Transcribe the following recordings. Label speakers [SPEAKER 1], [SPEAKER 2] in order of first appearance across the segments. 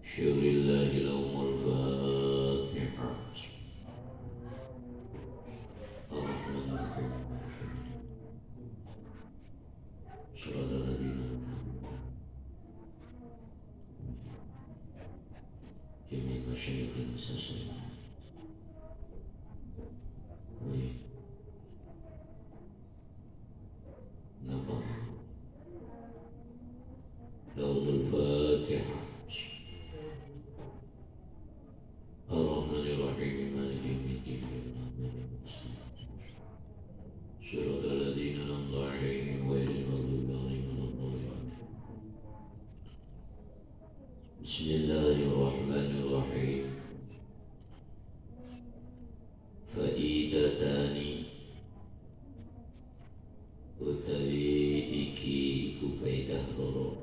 [SPEAKER 1] Syulillahi laumul Fatihah. Ar-Rahmanir-Rahim. Shiratal ladzina jami'al masyayikh al-mustaslim. Nabah laumul Fatihah. Ar-Rahmanir-Rahim. Maliki yaumiddin. Shiratal ladzina an'amta 'alaihim ghairil maghdubi 'alaihim waladdallin. Bismillahirrahmanirrahim. Faidatani utawi iki kupaidah loro.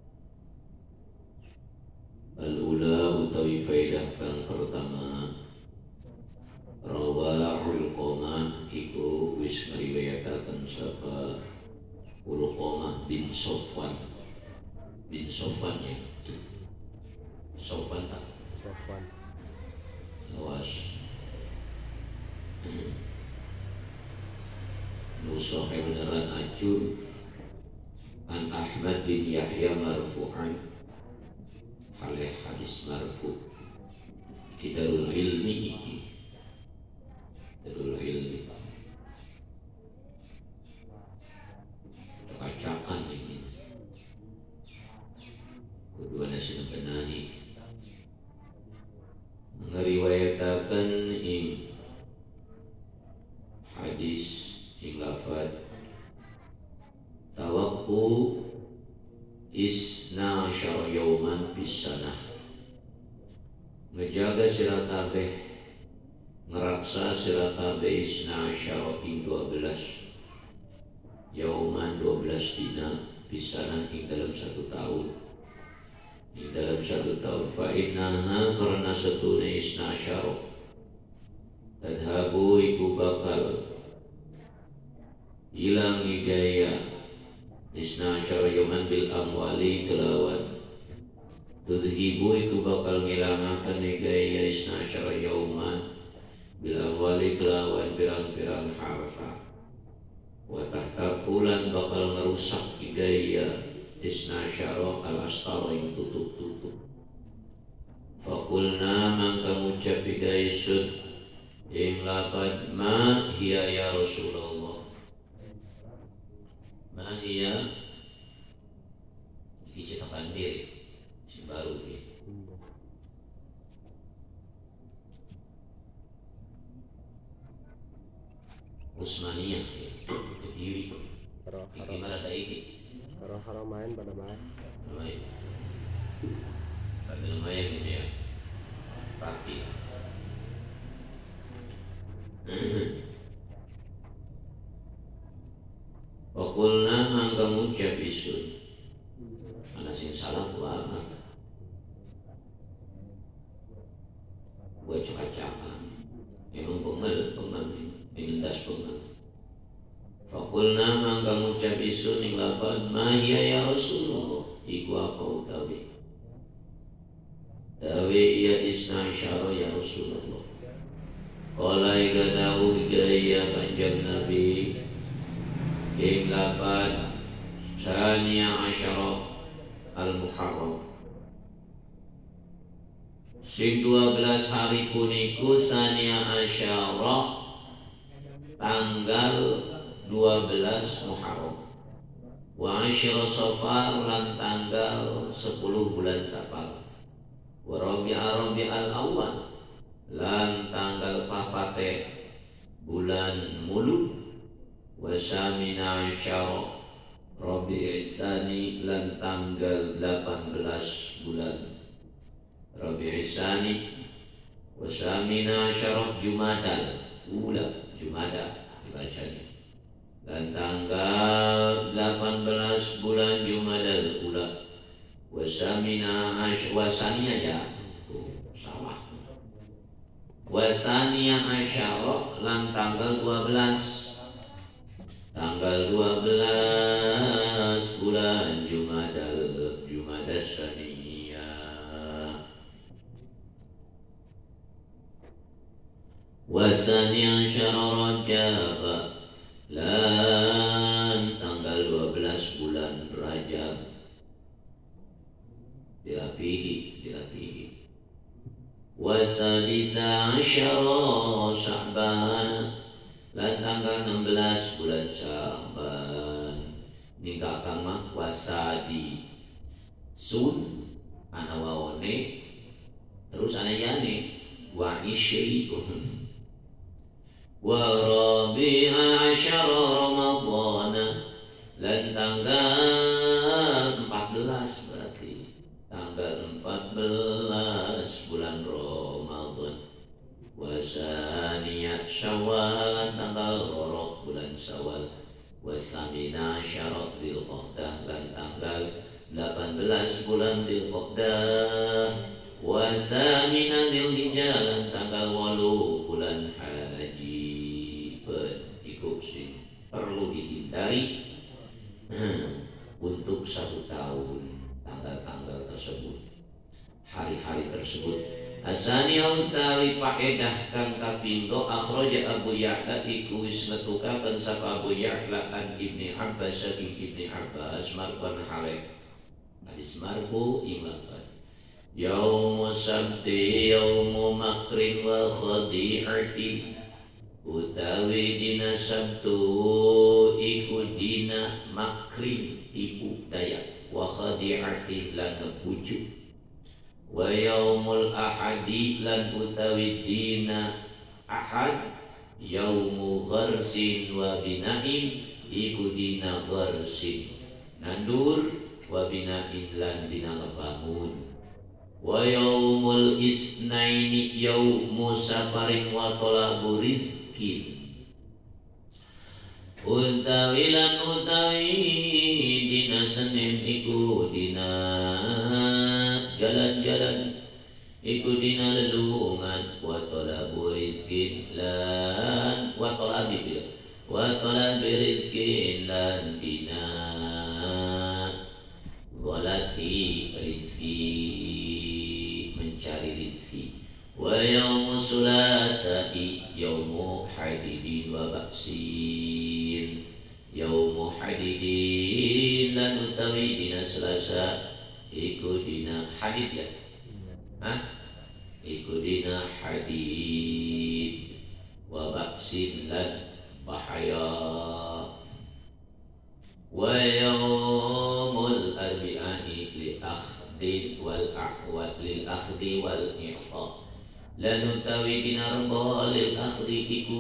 [SPEAKER 1] Al-ula utawi faidah kang pertama, rawahul qamah iku wis ngriwayataken sapa Ulqamah bin Sofwan ya. Sofwan tak?
[SPEAKER 2] Sofwan.
[SPEAKER 1] Awas. Nusahih beneran acur. An Ahmad bin Yahya marfu'an. Halih hadis marfu'. Darul ilmi. Darul ilmi. Kacakan ini. Kedua nasi benahi. Ngeriwayatakan ing hadis ing lafad tawakku isna asyara yauman bisanah, ngejaga sira kabeh ngeraksa sira kabeh isna asyara ing 12 yauman 12 dina bisanah ing dalam 1 tahun. Ing dalam 1 tahun fa innaha karena setune isna asyara tadhabu iku bakal hilang hidayah isna asyara yauman bil amwali kelawan tudhibu iku bakal ngilangaken hidayah isna asyara yauman bil amwali kelawan pirang-pirang harta wa tahtaqulan bakal ngerusak hidayah isna asyara al astara yang tutup-tutup. Fakulna mangka ngucap hidayah sud ing lapad ma hiya ya Rasulullah. Ma hiya iki cetakan diri si baru ini. Usmaniyah ya, Kediri. Iki mana ada iki?
[SPEAKER 2] Haramain pada main.
[SPEAKER 1] Lumayan. Tapi lumayan ini ya. Rapi. Wakulna mangka ngucap isun. Ana sing salah tuh mangka. Buat cakacakan. Emang pengel pindas pengel. Fakulna mangka ngucap isun ing lapan ma hiya ya Rasulullah. Iku apa utawi? Tawi iya isna asyara ya Rasulullah. Qala ika dawu hidayah kanjeng Nabi ing lapan saniya asyara al-Muharram. Sing 12 hari puniku saniya asyara tanggal 12 Muharram wa asyra Safar lan tanggal 10 bulan Safar wa Rabi'al awal lan tanggal 4 bulan Mulud wa samina asyara Rabi'ul Tsani lan tanggal 18 bulan Rabi'ul Tsani wa samina asyara Jumadal ula Jumada dibacanya dan tanggal 18 bulan Jumadal ula wasania ya salah wasania asyara lan tanggal 12 bulan Jumadas Saniyah Wasani asyara Rajab lan tanggal 12 bulan Rajab dirapihi. Wasadisa asyara Sya'ban lan tanggal 16 bulan Sya'ban. Ningkakan mah wasadi sun ana wawone terus ana yani wa isyriqun wa rabi'a asyara Ramadhan lan tanggal 14 berarti tanggal 14 bulan Ramadan. Wasaniyat Syawal tanggal 2 bulan Syawal. Wasamina syarat Dzulqa'dah dan tanggal 18 bulan Dzulqa'dah. Wasamina Dzulhijjah dan tanggal 8 bulan Haji. Ikut sih perlu dihindari untuk 1 tahun tanggal-tanggal tersebut, hari-hari tersebut. Asani utawi faedah kang kapindo akhraja Abu Ya'la iku wis metukaken saka Abu Ya'la an Ibni Abbas saking Ibni Abbas marqan halek hadis marfu imamkan yaumu sabti yaumu makrin wa khadi'atin utawi dina sabtu iku dina makrin tipu daya wa khadi'atin lan nebujuk wa yaumul ahadi lan utawi dina ahad yaumu gharsin wa bina'in iku dina gharsin nandur wa bina'in lan dina ngebangun wa yaumul isnaini yaumu safarin wa talabu rizkin utawi lan utawi dina Senin iku dina jalan-jalan iku dina lelungan wa talabu rizkin lan wa talabi rizkin lan dina golati rizki mencari rizki wa yaumu sulasati yaumu hadidin wa baksin yaumu hadidin lan utawi dina Selasa iku dina hadid ya iku dina hadid wa baksin lan bahaya wa yaumul arbi'ai li akhdin wal a'wad lil akhdi wal i'ta lan utawi dina Rebo lil akhdi iku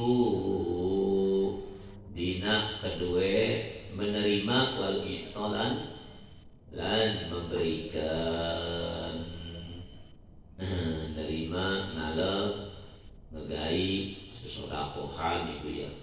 [SPEAKER 1] dina kedua menerima wal i'ta lan memberikan menerima ngalap ngegai sesodakohan itu ya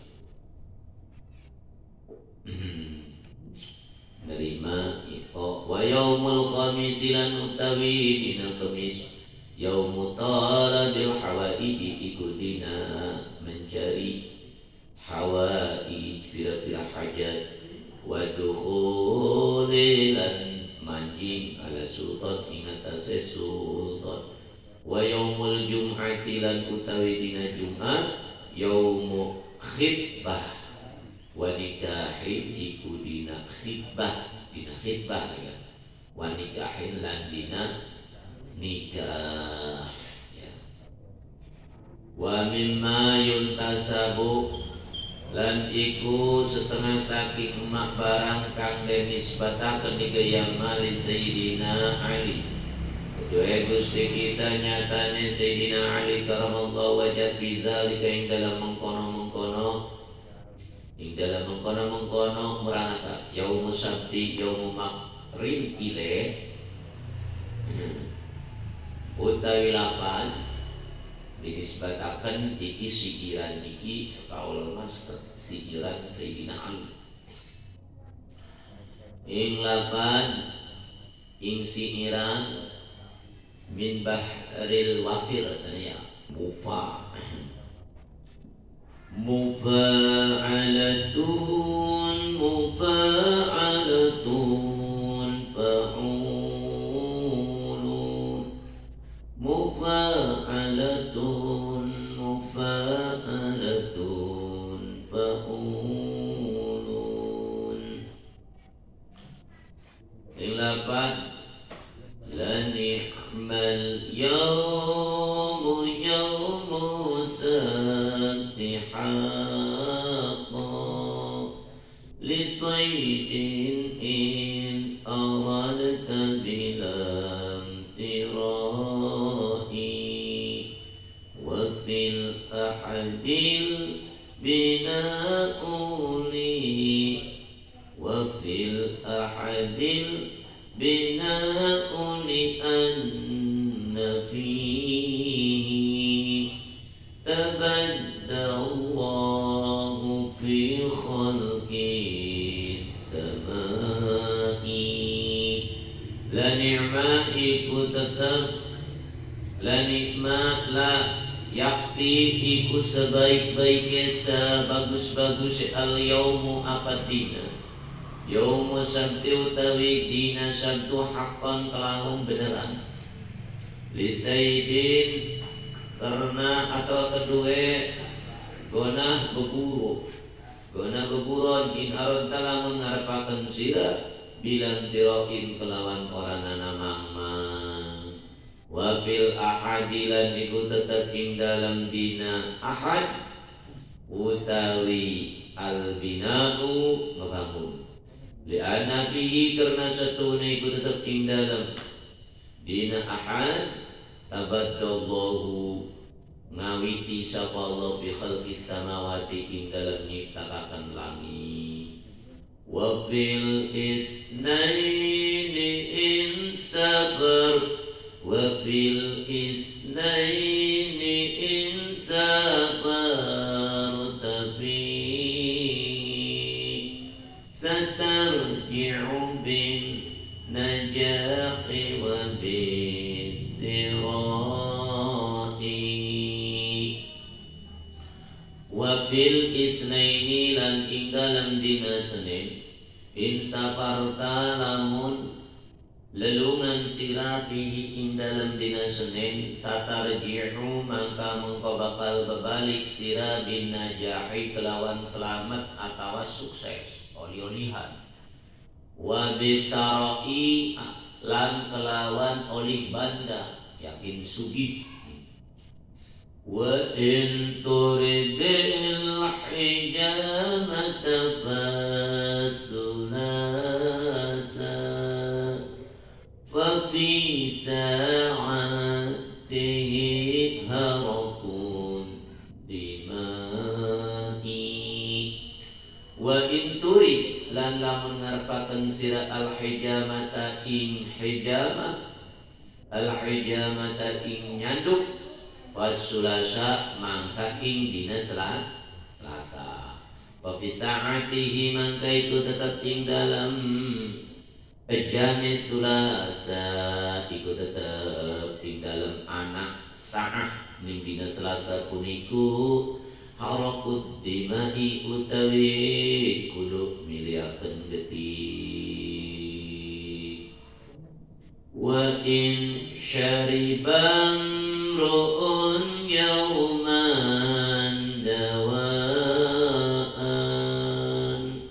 [SPEAKER 1] nerima itu wa yaumul khamis lan utawi dina Kamis yaumu talabil hawaiji iku dina mencari hawaij pira-pira hajat wa dukhuli lan manjing ala sultan ingatase sultan wa yaumul jum'ati lan utawi dina Jumat yaumu khitbah wa nikahin iku dina khitbah ya wa nikahin lan dina nikah ya wa mimma yuntasabu lan iku setengah saking emak barang kang den nisbataken digayang mali Sayyidina Ali kedua Gusti kita nyatane Sayyidina Ali karamallahu wajah bidzalika ing dalam mengkono-mengkono meranaka yaumu sabti yaumu makrin ile utawi lapan dinisbataken iki sikiran iki sekaul mas sikiran Sayyidina Ali ing lapan ing sikiran min bahril wafir rasanya mufa'alatun fa'ulun mufa'alatun lani'mal yawmu yawmu sattihaqa lisaydin in aradta bilam tirai wa fil ahadil bina'uli wa fil ahadil bina'uli anna fihi tabaddallahu fi khalqis samai la ni'ma iku tetap la nikmat la yakti iku sebaik-baiknya sebagus-bagus al yaumu apadina yaumu sabti utawi dina sabtu haqqan kelawan beneran lisaidin karena atau kedua gonah beburon in arad talamun ngarepaken sira bilang tiroin kelawan oranana mangmang wabil ahadilan iku tetep ing dalam dina ahad utawi al bina'u ngebangun li'anna bihi karena satune iku tetep ing dalam dina ahad tabaddallahu ngawiti sapa Allah bi khalqis samawati ing dalam nyiptakaken langit wa bil isnaini in sabar wa bil isnaini in sabar tabi satarji'u bin najahi wa bis sirati wa fil isnaini lan ing dalam dina Senin in saparta lamun lelungan sira bihi ing dalam dina Senin satarji'u maka mengko bakal bebalik sira bin najahi kelawan selamat atau sukses oli-olihan wa bisarai lan kelawan olih banda yakin sugih wa in turidil hijamata fasulasa fa fi sa'atihi harakun dimai wa in turid lan lamun ngarepaken sira al hijamata ing hijamah al hijamata ing nyanduk wasulasa mangka ing dina selasa wa fi sa'atihi mangka itu tetap ing dalam ejane sulasa iku tetap ing dalam anak sa'ah ning dina selasa puniku harakut dimai utawi kudu miliaken getih wa in syaribam ru'un yauman dawaan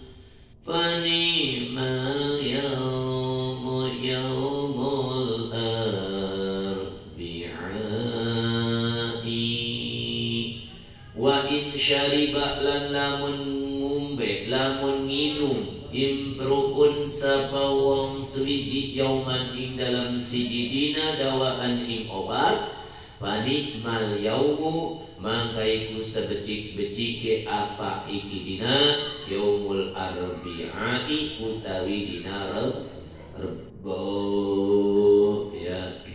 [SPEAKER 1] fanimal yaumu yaumul arbi'ai wa in syariba lan lamun ngumbe lamun nginum imru'un sapa wong suwiji yauman ing dalam siji dina dawaan ing obat panikmal yaumu mangka iku sebecik-becike apa iki dina yaumul arbi'ai utawi dina Rebo ya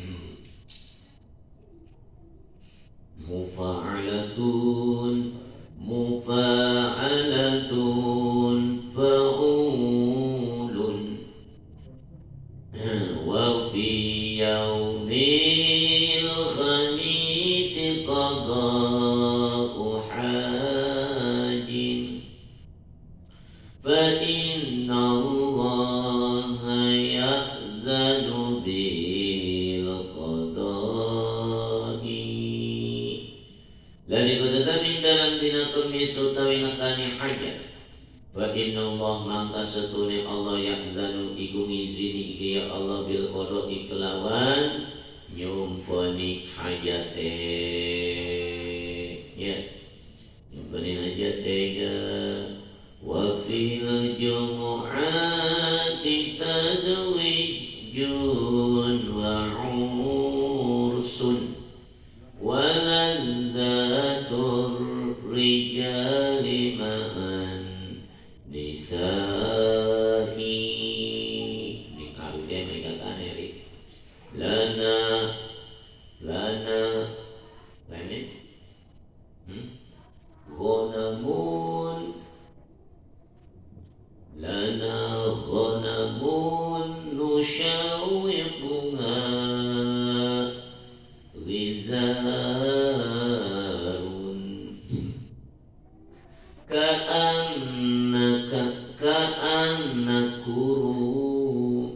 [SPEAKER 1] mufa'alatun fa'ulun wa fi yaumil khamis qada'u hajin fa inna allaha ya'zanu bil qada'i lan iku tetap ing dalam dina Kamis utawi nakani hajat wa inna Allah mangka setune Allah ya'zanu iku ngizini iki ya Allah bil qada'i kelawan hajate ya nyumpani hajate ga wa fil jumu'ati tazwijun wa ursun wa ladzatur rijali ma'an nisa'i di karunya mereka kaneri lana lain ghanamun nusyawiquha wizarun ka'annakuru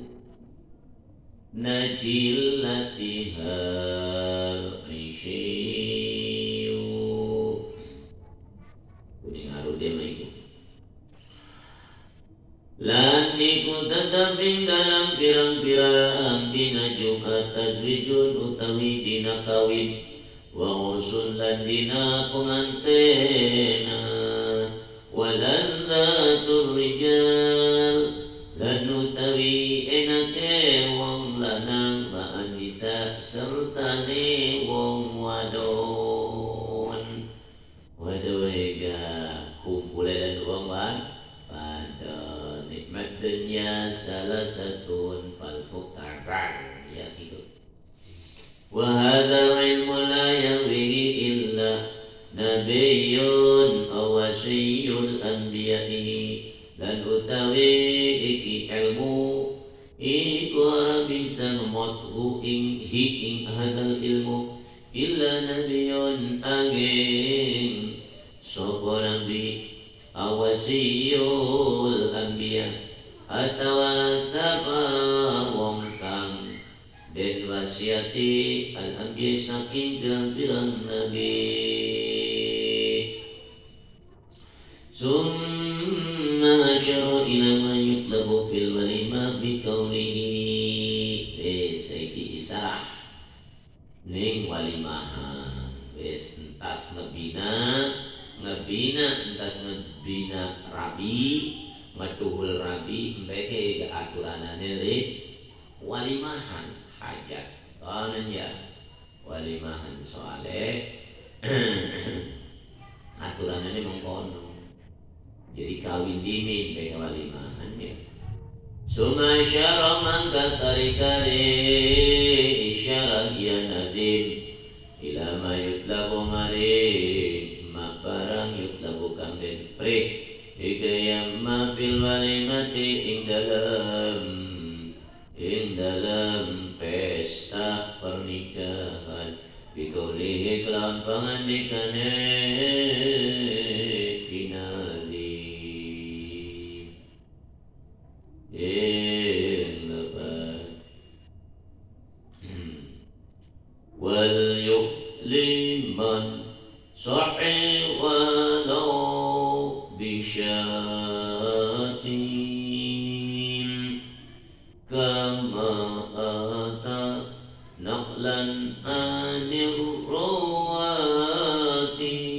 [SPEAKER 1] najilatihal aisyiu kuning haru dia maiku lan iku tetapin dalam pirang-pirang dina Jumat tazwijun utawi dina kawin wa ursun lan dina pengantena waladzatur rijal lan utawi enake wong lanang ma'an nisa sertane wong wadon ega kumpulan wong wadon nikmat dunia salah satun fal fuqaran ya gitu wa hadzal ilmu la yawihi illa nabiyyun aw wasiyyul anbiya'i dan utawi iki ilmu iku ora bisa ngemotku ing hadzal ilmu illa nabiyyun angin sapa nabi awasiyul anbiya atawa sapa wong kang den wasiati al anbiya saking pirang nabi summa asyara ila ma yutlabu fil walimah bi qawlihi saiki isah ning walimahan wis entas ngebina entas ngebina rabi metuhul rabi mbeke ke aturanane le walimahan hajat kanan ya walimahan soale aturanane mengkono jadi kawin dini mbeke walimahan ya suma syara mangkat tarikare isyarah ya nadim ila ma yutlabu marid barang yutlabu kang den pre hikayamma fil walimati ing dalam pesta pernikahan bikaulihi kelawan pangandikane kinali wal yu'liman صحي ولو بشاة كما أتى نقلا عن الرواة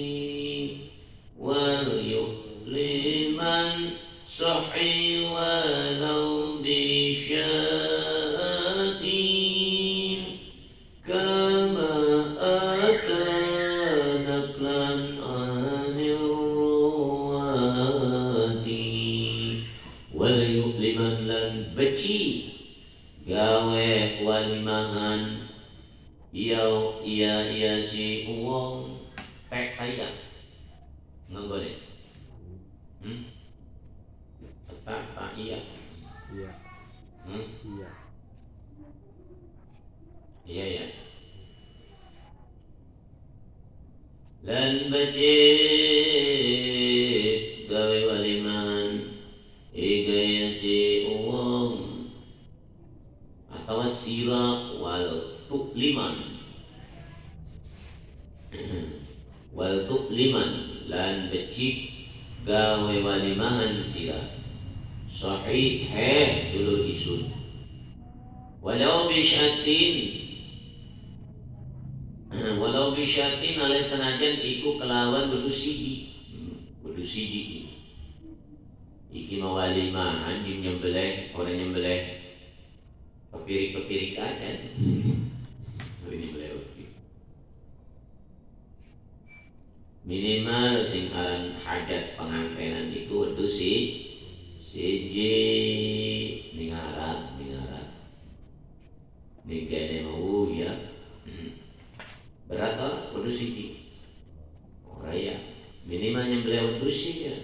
[SPEAKER 1] وليؤلمن صحي ولو بشاة كما أتى beci gawe walimahan iya si wong pek aya nggone tak iya iya ya lan beci gawe walimahan igaya si wong atau sira wal tukliman lan becik gawe walimahan sira sahih dulur isun walau bisyatin walau bisyatin oleh senajan iku kelawan wedusiji. Wedusiji iki mawalima anjing nyembelih, orang nyembelih pepirik-pepirik aja. Nyembelih minimal sing aran hajat pengantenan iku wedhus siji ning Arab ning kene mau ya. Berat ora wedhus siji. Ora ya, minimal nyembelih wedhus ya.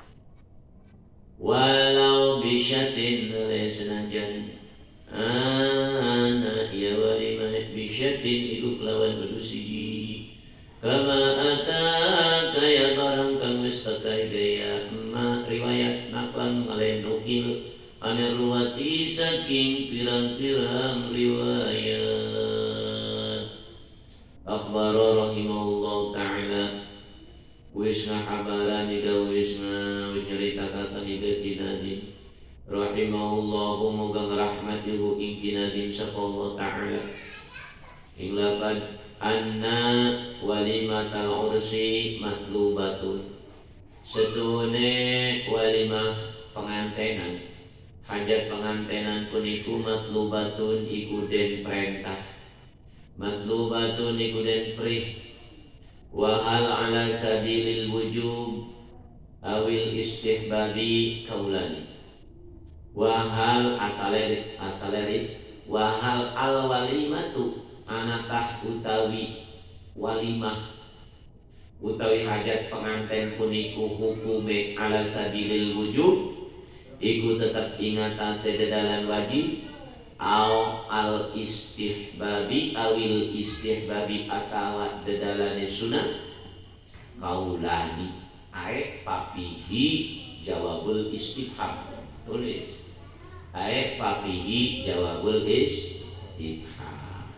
[SPEAKER 1] Walau bisyatin oleh senajan ana ya walima bisyatin iku kelawan wedhus siji. Kama ataka ya barang kang wis tekai gaya ma riwayat naklan ngalen nukil ana ruwati saking pirang-pirang riwayat. Akhbara rahimahullah ta'ala wisna habaran ida wisna nyeritakan ida kinadim rahimahullahu moga ngrahmatihu ing kinadim sapa Allah ta'ala ing lapan anna walimatal ursi matlubatun setune walimah pengantenan hajat pengantenan puniku matlubatun iku den perintah matlubatun iku den perih wa hal ala sabilil wujub awil istihbabi kaulani wa hal asaleri wa hal al walimatu anatah utawi walimah utawi hajat penganten puniku hukume ala sabilil wujub iku tetap ingatase dedalan wajib au al istihbabi awil istihbabi atawa dedalane sunah kaulani ae papihi jawabul istifham tulis ae papihi jawabul istifham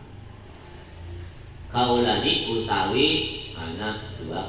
[SPEAKER 1] kaulani utawi anak dua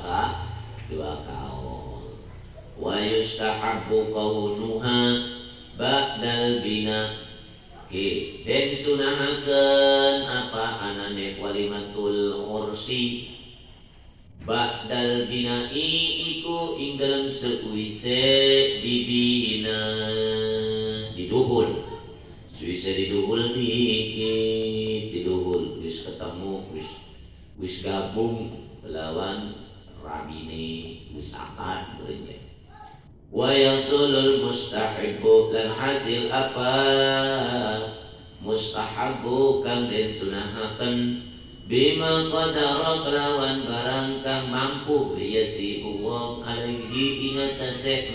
[SPEAKER 1] kaul wa yustahabbu kaunuha ba'dal bina ke den sunahakeun apa anane walimatul ursi ba'dal bina'i iku ing dalam seuise dibina diduhul suise diduhul diduhul wis ketemu wis gabung lawan rabine wis akad berenye wa yasulul mustahibbu lan hasil apa mustahabbu kang den sunahaken bima qadara kelawan barang kang mampu yasi wong alaihi ingatase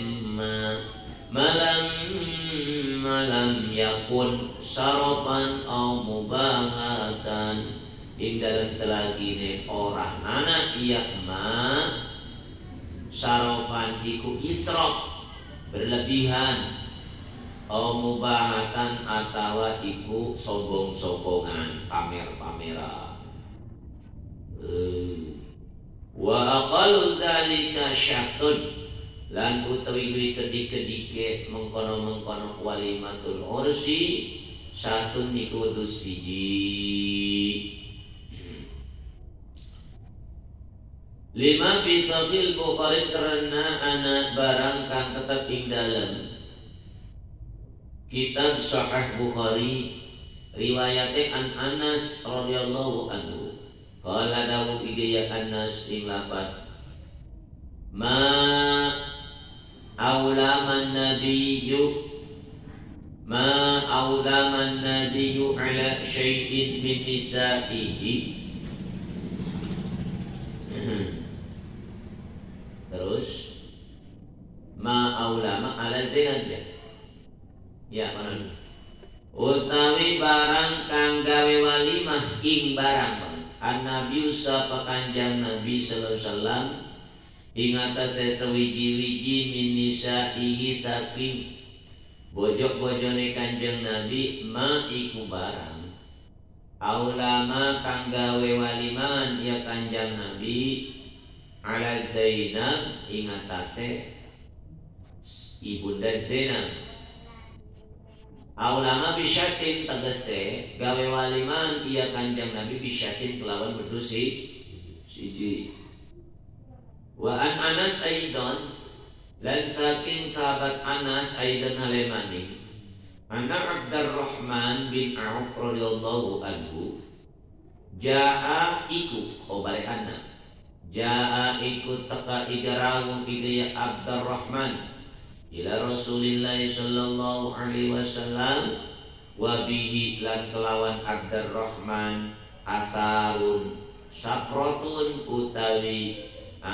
[SPEAKER 1] malam yakun sarapan au mubahatan ing dalam selagine orang anak iya ma sarofan iku israf berlebihan au mubahatan atawa iku sombong-sombongan pamer-pameran wa aqalu dzalika syatun lan utawi kedik-kedike mengkono-mengkono walimatul ursi satun niku wedhus siji. Lima bisahil Bukhari karena anak barang kang tetap ing dalam kitab Sahih Bukhari riwayate an Anas radhiyallahu anhu qala dawu ijaya Anas ing lapat ma aulaman nabiyyu ala syai'in min nisa'ihi. Terus ma'aulama ala zinat ya mana utawi barang kang gawe walimah ing barang an-nabi sapa kanjeng Nabi sallallahu alaihi wasallam ing atase sewiji-wiji min nisaihi saking bojok-bojone kanjeng Nabi ma iku barang aulama kang gawe waliman ya kanjeng Nabi ala Zainab ing atase ibunda Zainab aulama bisyatin tegese gawe waliman iya kanjeng Nabi bisyatin kelawan wedhus Siji. Wa an Anas aidan lan saking sahabat Anas aidan halemani anna Abdurrahman bin Auf radhiyallahu anhu jaa iku khobare anna jaa iku teka igarawu igaya Abdurrahman ila Rasulillah sallallahu alaihi wasallam wa bihi lan kelawan Abdurrahman asarun saprotun utawi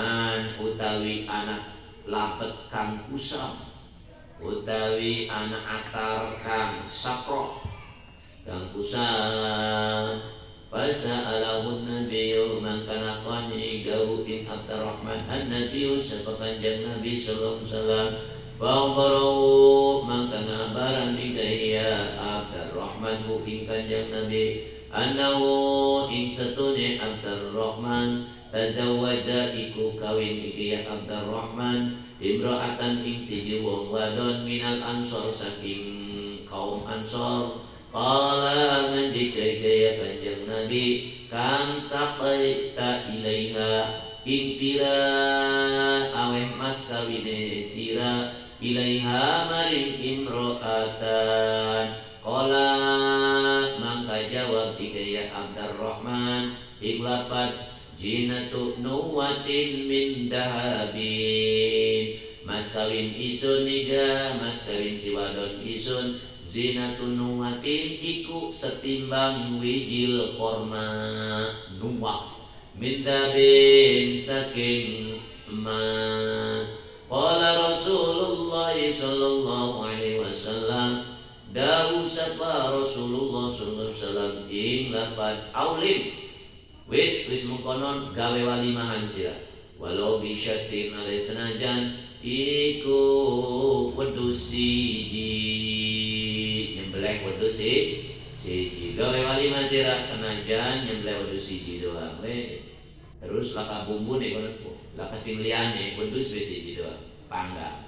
[SPEAKER 1] anak lapet kang kusam utawi anak asar kang sapro kang kusam fasa'alahun nabiyyu maka nakoni gawuin Abdurrahman an-nabiyyu sapa kanjeng Nabi sallallahu alaihi wasallam fa'barahu maka ngabaran digaya Abdurrahman hu ing kanjeng Nabi annahu ing satune Abdurrahman tazawwaja iku kawin iki ya Abdurrahman imra'atan ing siji wong wadon minal ansor saking kaum ansor qala ngendika ya kanjeng Nabi kang saqaita ilaiha intira aweh mas kawine sira ilaiha maring imra'atan qala mangka jawab ya Abdurrahman ing lapat jinatu nuwatin min dahabin mas kawin isun niga mas kawin si wadon isun zinatu nuwatin iku setimbang wijil korma nuwak min dahabin saking emas qala Rasulullah sallallahu alaihi wasallam dawu sapa Rasulullah sallallahu alaihi wasallam ing lapat aulim wis mengkonon gawe walimahan sira walau bisyatin alai senajan iku wedhus siji nyembelih wedhus siji gawe walimah sira senajan nyembelih wedhus siji doang terus laka bumbu nih kono laka sing liyane wedhus wis siji doang panggang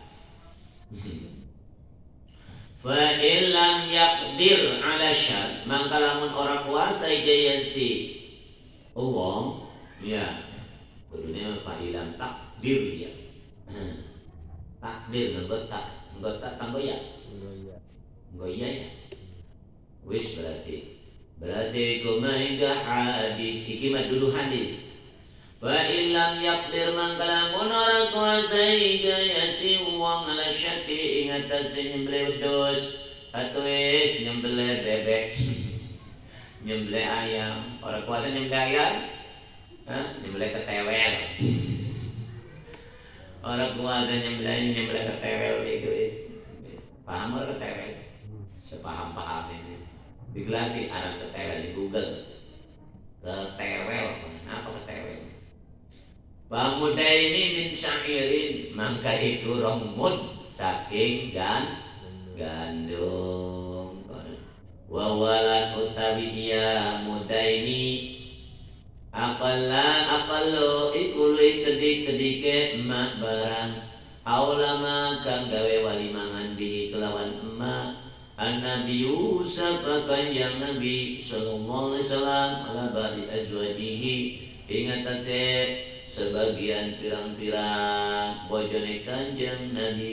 [SPEAKER 1] fa illam yaqdir ala syad mangka lamun ora kuasa jaya si wong ya kudunya pahilang takdir ya takdir nggak tambah ya ya wis berarti kumaiga hadis iki mah dulu hadis fa illam yaqdir mangkala munara kuasai gaya si wong ala syati ingat nyembelih wedhus atau wis nyembelih bebek nyembelih ayam orang kuasa nyembelih ayam nyembelih ketewel orang kuasa nyembelih ketewel gitu paham orang ketewel sepaham ini digelar arah ketewel di Google ketewel apa ketewel pemuda ini min syairin mangka itu romud saking gandum wawalan utawi iya muda ini apallo ikuli kedik-kedike emak barang aulama kang gawe walimangan bihi kelawan emak an-nabi Yusuf kanjeng Nabi sallallahu alaihi wasallam ala ba'di azwajihi ingatase sebagian pirang-pirang bojone kanjeng Nabi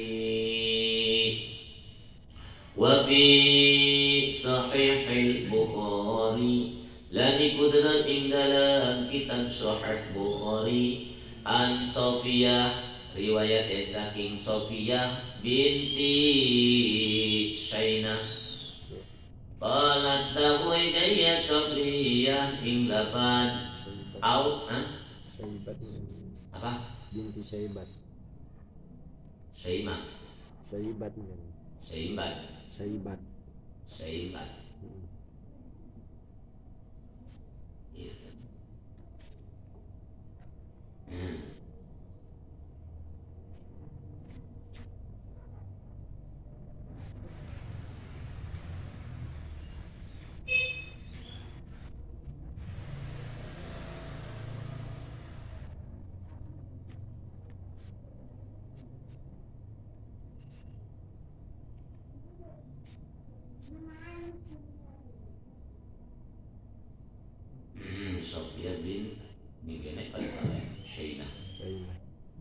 [SPEAKER 1] wa fi Sahih al-Bukhari lan ikutan ing dalam kitab Sahih Bukhari an Sofiyah riwayat saking Sofiyah binti Syainah qalat dawu gaya Sofiyah ing lapan au
[SPEAKER 2] Syaibat
[SPEAKER 1] apa
[SPEAKER 2] binti Syaibat
[SPEAKER 1] Syaimah
[SPEAKER 2] Syaibat
[SPEAKER 1] iya. Sofia Ini gini pada Syainah.
[SPEAKER 2] Saibat.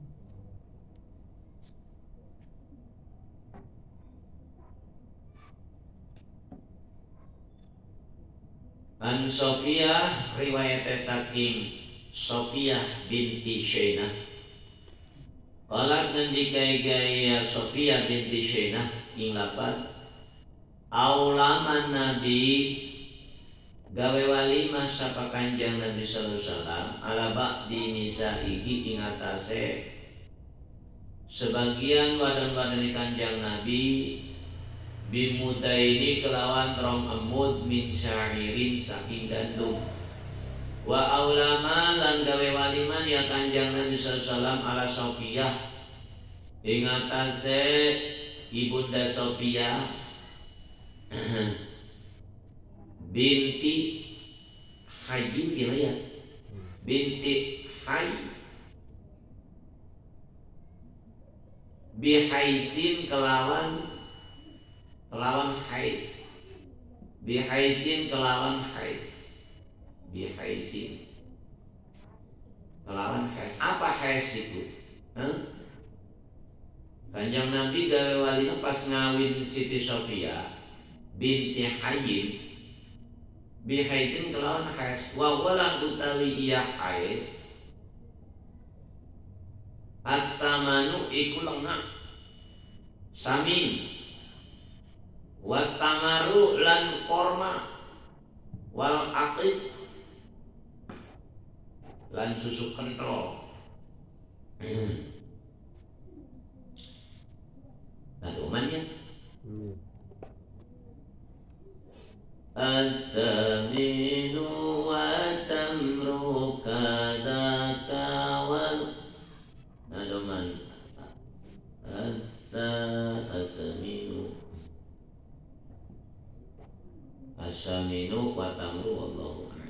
[SPEAKER 1] An Sofiyah riwayat saking Sofiyah binti Syainah. Qalat ngendika gaya Sofiyah binti Syainah ing lapat aulaman Nabi gawe walimah sapa Kanjeng Nabi sallallahu alaihi wasallam ala ba'di nisaihi ing atase sebagian wadan-wadane Kanjeng Nabi bimudaini kelawan rong emud min syairin saking gandum wa aulama lan gawe waliman ya Kanjeng Nabi sallallahu alaihi wasallam ala Sofiyah ing atase ibunda Sofiyah binti Hayyin ya binti Hay bihaisin kelawan hais bihaisin kelawan hais bihaisin kelawan hais. Apa hais itu? Kanjeng Nabi gawe walina pas ngawin Siti Sofiyah binti Hayyin bihaisin kelawan hais wa walan utawi iya hais as-samanu iku lengah samin wa tamaru lan korma wal aqid lan susu kental. Nah, umannya as-saminu wa tamru kadaka wal nadoman as-saminu wa tamru wallahu a'lam.